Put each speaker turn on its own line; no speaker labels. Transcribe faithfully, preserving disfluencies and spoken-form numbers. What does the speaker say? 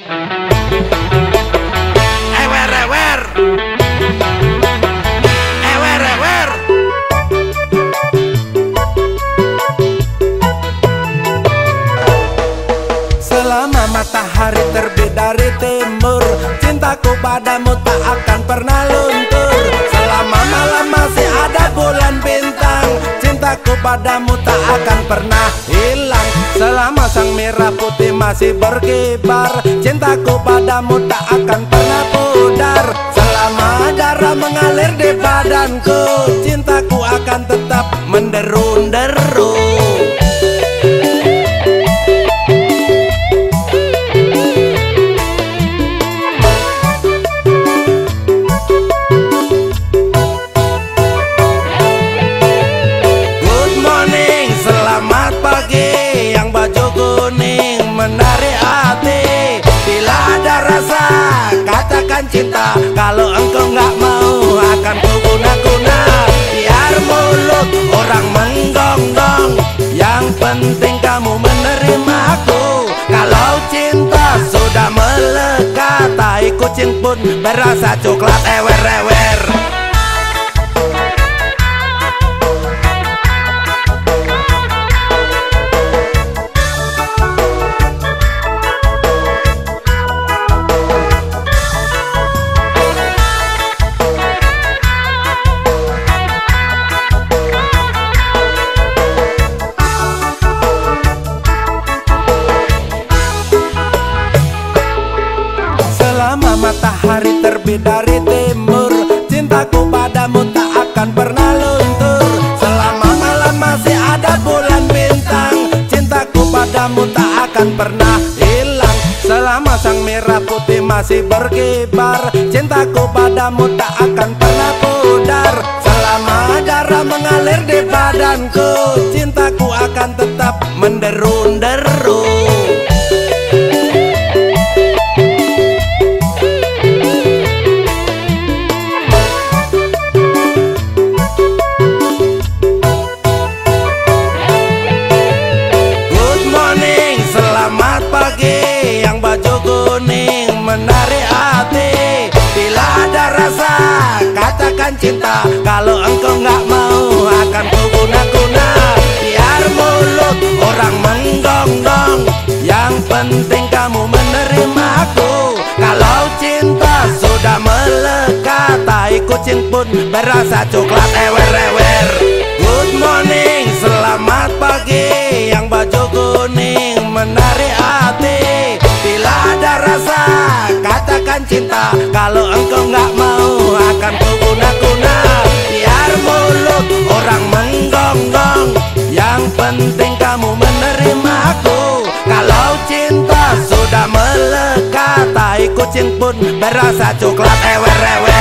Ewer ewer, ewer ewer.
Selama matahari terbit dari timur, cintaku padamu tak akan pernah luntur. Selama malam masih ada bulan bintang, cintaku padamu tak akan pernah hilang. Selama sang merah putih masih berkibar, cintaku padamu tak akan pernah pudar. Selama darah mengalir di badanku, cintaku akan tetap menderu-deru. Menarik hati, bila ada rasa katakan cinta. Kalau engkau nggak mau akan ku guna-guna. Biar mulut orang menggonggong, yang penting kamu menerima aku. Kalau cinta sudah melekat, tai kucing pun berasa coklat ewer-ewer. Matahari terbit dari timur, cintaku padamu tak akan pernah luntur. Selama malam masih ada bulan bintang, cintaku padamu tak akan pernah hilang. Selama sang merah putih masih berkibar, cintaku padamu tak akan pernah pudar. Selama darah mengalir di badanku, cintaku akan tetap menderu-deru. Menarik hati, bila ada rasa katakan cinta. Kalau engkau nggak mau akan ku guna-guna. Biar mulut orang menggonggong, yang penting kamu menerima aku. Kalau cinta sudah melekat, tai kucing pun berasa coklat ewer-ewer. Good morning, selamat pagi, yang baju kuning menarik hati. Bila ada rasa katakan cinta. Kalau engkau nggak mau akan ku guna-guna. Biar mulut orang menggonggong, yang penting kamu menerima aku. Kalau cinta sudah melekat, tai kucing pun berasa coklat ewer-ewer.